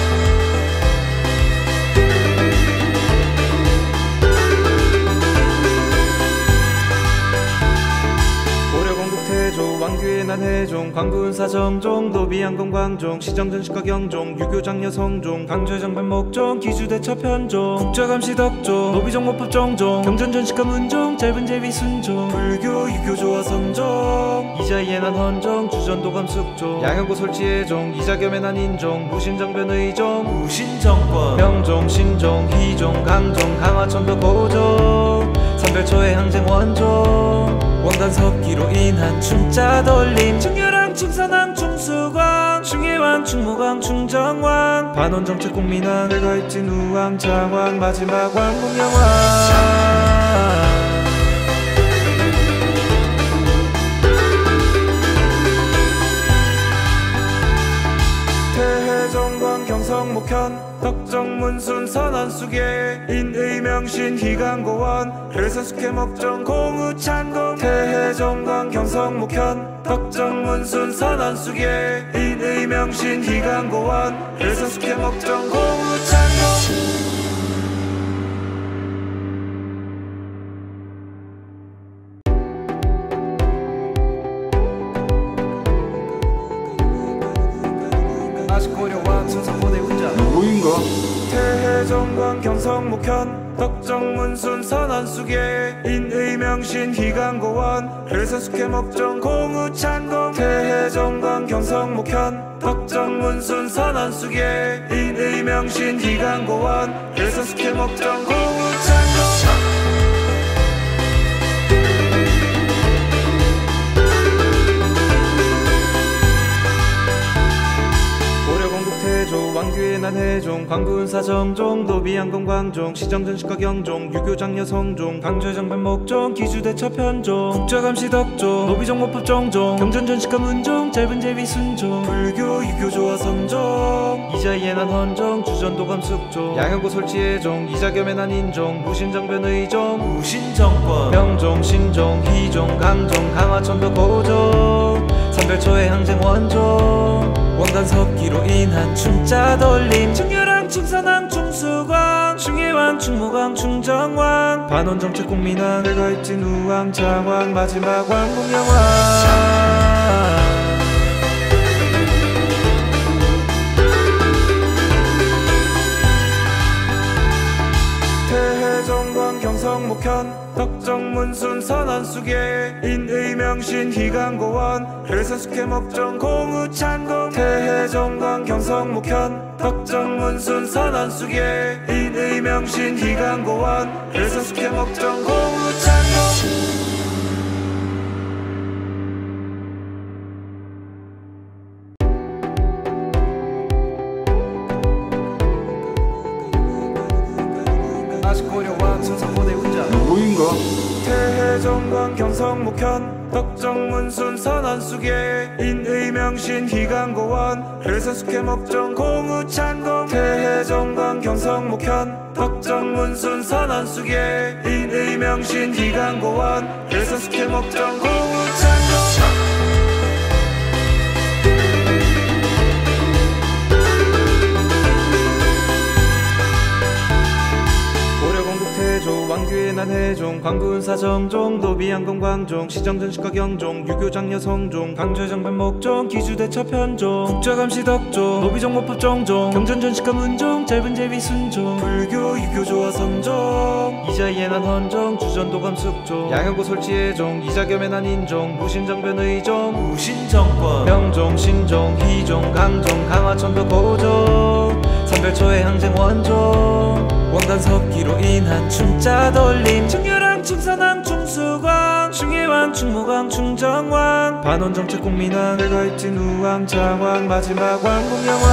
왕규의 난해종 광군사 정종 노비양공 광종 시정전식과 경종 유교장려 성종 강조장변 목종 기주대처 편종 국자감시 덕종 노비정모법 정종 경전전식과 문종 짧은 제비 순종 불교 유교 조화 선종 이자이에 난 헌종 주전도감 숙종 양형고 설치의종 이자겸의 난 인종 무신정변 의종 무신정권 명종 신종 희종 강종 강화천도 고종 삼별초의 항쟁 원종 원단 섭기로 인한 춤자 돌림 청열왕 충산왕 충수광 충예왕 충무광 충정왕 반원정책 국민왕 별가입진 우왕 장왕 마지막 왕공영왕 태해정광 경성목현 덕정문순 선안수계 인의명신 기강고원 일산숙회 목정 공우창공 태해정광 경성목현 덕정문순 선안수계 인의명신 기강고원 일산숙회 목정 공우창공 아직 고려와 천사포대 운자 누구인가? 태해정광 경성목현 덕정문순 선안수계 인의명신 희강고원 회선숙회 목정 공우찬공 태해정광 경성목현 덕정문순 선안수계 인의명신 희강고원 회선숙회 목정 공우찬공 태조 왕규의 난해종 광군사정종 노비양공 광종 시정전식과 경종 유교장려 성종 강조장변 목종 기주대처편종 국자감시 덕종 노비정모법 정종 경전전식과 문종 짧은 제비 순종 불교 유교조화 성종 이자이의 난 헌종 주전도감 숙종 양형고 솔지의종 이자겸의 난 인종 무신정변의 종 무신정권 명종 신종 희종 강종 강화천도 고종 삼별초의 항쟁 원종 원단석기로 인한 춤자 돌림 청열왕 충산왕 충수광 충예왕 충무광 충정왕 반원정책 국민왕 별가입진 우왕 장왕 마지막 왕공영왕 태해정광 경성목현 덕정문순 선안수계 인의명신 희강고원 회선숙회 목정 공우찬공 태해정광 경성목현 덕정문순 선안수계 인의명신 희강고원 회선숙회 목정 공우찬공 아직 고려와 천사포대 운자 누구인가? 태해정광 경성목현 덕정문순 선안수계 인의명신 희강고원 회선숙회 목정 공우찬공 태해정광 경성목현 덕정문순 선안수계 인의명신 희강고원 회선숙회 목정 공우찬공 태조 왕규의 난해종 광군사정종 노비양공 광종 시정전식과 경종 유교장려 성종 강조장변 목종 기주대처편종 국자감시 덕종 노비정모법 정종 경전전식과 문종 짧은 제비 순종 불교 유교조화 성종 이자이의 난 헌종 주전도감 숙종 양형고 솔지의종 이자겸의 난 인종 무신정변의 종 무신정권 명종 신종 희종 강종 강화천도 고종 삼별초의 항쟁 원종 원단석기로 인한 춤자 돌림 청열왕 충산왕 충수광 충예왕 충무광 충정왕 반원정책 국민왕 별가입진 우왕 장왕 마지막 왕공영왕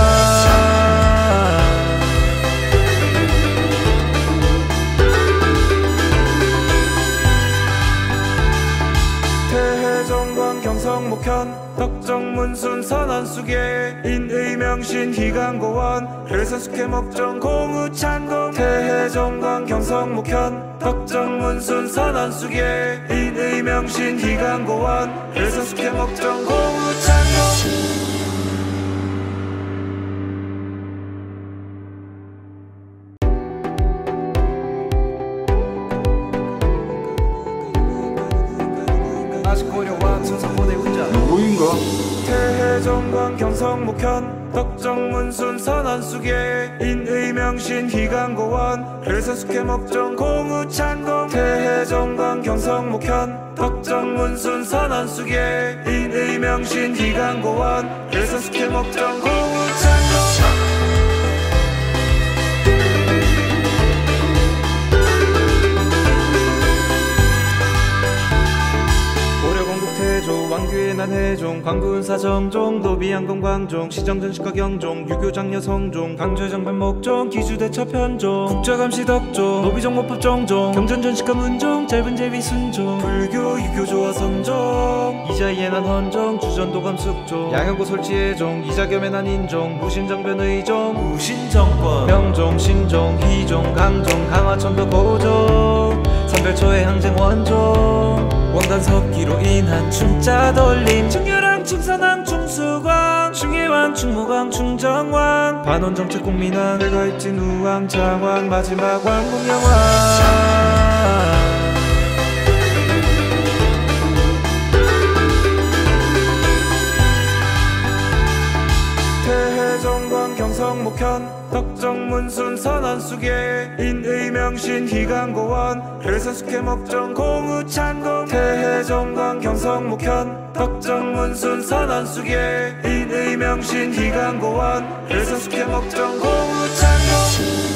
태해정광 경성목현 덕정문순 선안수계 인의명신 희강고원 회선숙회 목정 공우찬공 태해정광 경성목현 덕정문순 선안수계 인의명신 희강고원 회선숙회 목정 공우찬공 아직 고려와 천사포대 운자 누구인가? 태해정광 경성목현 덕정문순 선안수계 인의명신 희강고원 회선숙회 목정 공우찬공 태해정광 경성목현 덕정문순 선안수계 인의명신 희강고원 회선숙회 목정 공우찬공 태조 왕규의 난해종 광군사정종 노비양공 광종 시정전식과 경종 유교장려 성종 강조장변 목종 기주대처편종 국자감시 덕종 노비정모법 정종 경전전식과 문종 짧은 제비 순종 불교 유교조화 성종 이자이의 난 헌종 주전도감 숙종 양형고 솔지의종 이자겸의 난 인종 무신정변의 종 무신정권 명종 신종 희종 강종 강화천도 고종 삼별초의 항쟁 원종 원단석기로 인한 춤자 돌림 청열왕 충산왕 충수광 중해왕 충무강 충정왕 반원정책 국민왕 을가입진 우왕 장왕 마지막 왕궁영왕 태해정광 경성목현 덕정문순 선안수계 인의명신 희강고원 글선숙회 목정 공우창공 태해정광 경성목현 덕정문순 선안수계 인의명신 희강고원 글선숙회 목정 공우창공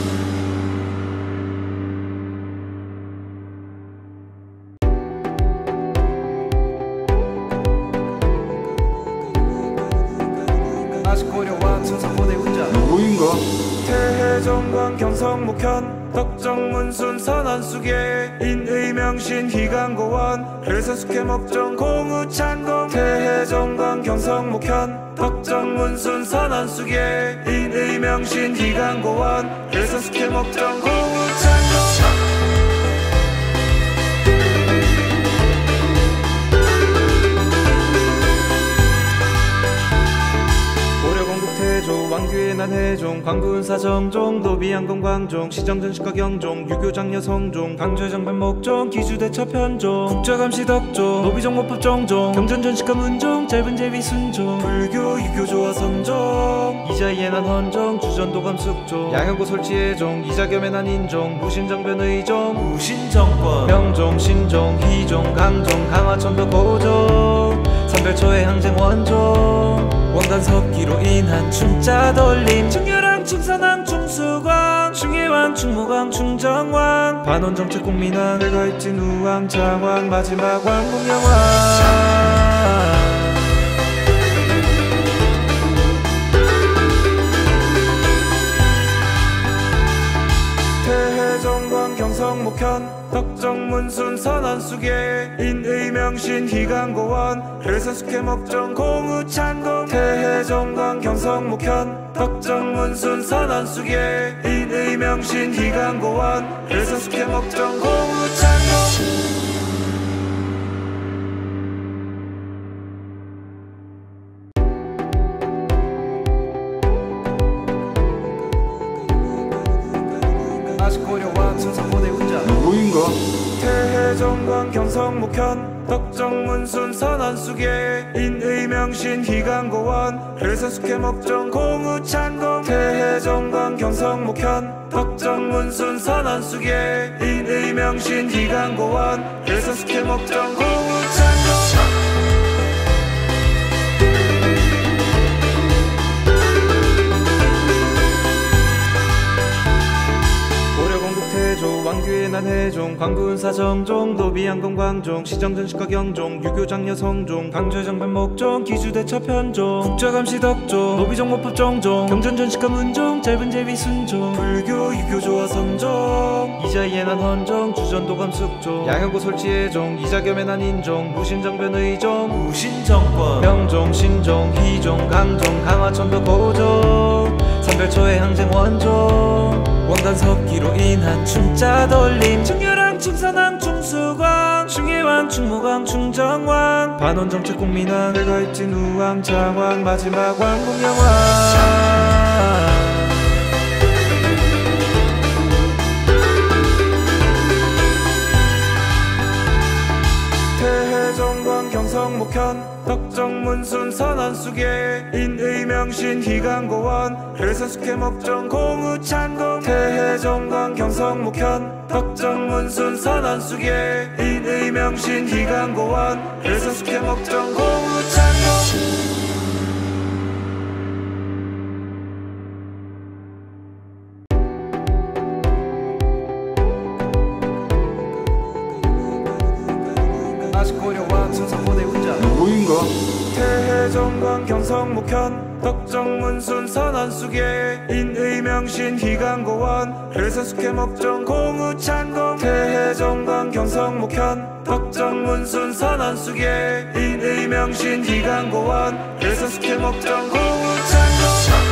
아시코려와 천사고대 운자 누구인가? 태해정광 경성목현 덕정문순 선안수계 인의명신 희강고원 글선숙회 목정 공우창공 태해정광 경성목현 덕정문순 선안수계 인의명신 희강고원 글선숙회 목정 공우창공 태조 왕규의 난해종 광군사 정종 노비양공 광종 시정전식과 경종 유교장려 성종 강조정변 목종 기주대처 편종 국자감시 덕종 노비정모법 정종 경전전식과 문종 짧은 제비 순종 불교 유교 조화 선종 이자이에 난 헌종 주전도감 숙종 양형고 설치의종 이자겸의 난 인종 무신정변 의종 무신정권 명종 신종 희종 강종 강화천벽 고종 삼별초의 항쟁 원종 원단 섭기로 인한 충자 돌림 충혈왕 충선왕 충수광 충해왕 충무광 충정왕 반원정책 국민왕 을가입진 우왕 장왕 마지막 왕궁영왕 태해정광 경성목현 덕정문순 선안수계 인의명신 희강고원 글선숙회 목정 공우창공 태해정광 경성목현 덕정문순 선안수계 인의명신 희강고원 글선숙회 목정 공우창공 아시코려와 천사고대 운자 누구인가? 태해정광 경성목현 덕정문순 선안수계 인의명신 희강고원 글선숙회 목정 공우창공 태해정광 경성목현 덕정문순 선안수계 인의명신 희강고원 글선숙회 목정 공우창공 태조 왕규의 난해종 광군사 정종 노비양공 광종 시정전식과 경종 유교장려 성종 강조정변 목종 기주대처 편종 국자감시 덕종 노비정모법 정종 경전전식과 문종 짧은 제비 순종 불교 유교 조화 선종 이자이에 난 헌종 주전도감 숙종 양형고 설치의종 이자겸의 난 인종 무신정변 의종 무신정권 명종 신종 희종 강종 강화천벽 고종 삼별초의 항쟁 원종 원단 섭기로 인한 충자 돌림 충혈왕 충선왕 충수광 충해왕 충무광 충정왕 반원정책 국민왕 을가입진 우왕 장왕 마지막 왕궁영왕 태해정광 경성목현 덕정문순 선안수계 인의명신 희강고원 글선숙회 목정 공우창공 태해정광 경성목현 덕정문순 선안수계 인의명신 희강고원 글선숙회 목정 공우창공 아시코려와 천사고대 운자 누구인가? 태해정광 경성목현 덕정문순 선안수계 인의명신 희강고원 글선숙회 목정 공우창공 태해정광 경성목현 덕정문순 선안수계 인의명신 희강고원 글선숙회 목정 공우창공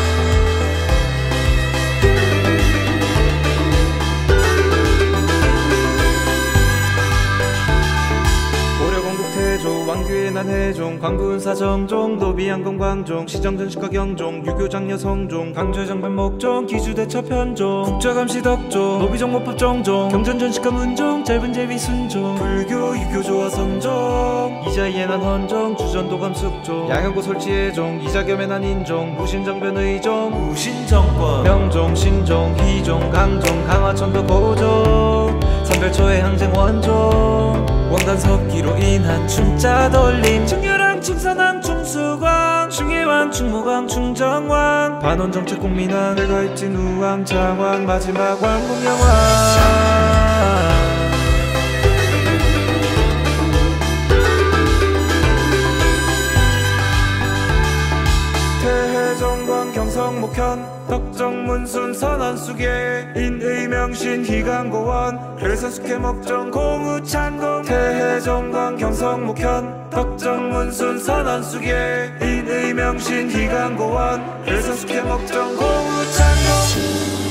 태조 왕규의 난해종 태종 광군사 정종 노비양금 광종 시정전 식과 경종 유교장 여성종 강조의 장변 목종 기주대처 편종 국자감시 덕종 노비종 모법 정종 경전전 식과 문종 짧은 제비 순종 불교 유교 조화 성종 이자이해난 헌종 주전도감 숙종 양형고 솔지해종 이자겸해난 인종 무신정변 의종 무신정권 명종 신종 희종 강종 강화천도 고종 삼별초의 항쟁 원종 원단석기로 인한 춤자 돌림 청열왕 충선왕 충수광 충혜왕 충무광 충정왕 반원정책 국민왕 내가입진 우왕 장왕 마지막 왕공영왕 태해정광 경성목현 덕정문순 선안수계 인의명신 희강고원 글선숙회 목정 공우찬공 태해정광 경성목현 덕정문순 선안수계 인의명신 희강고원 글선숙회 목정 공우찬공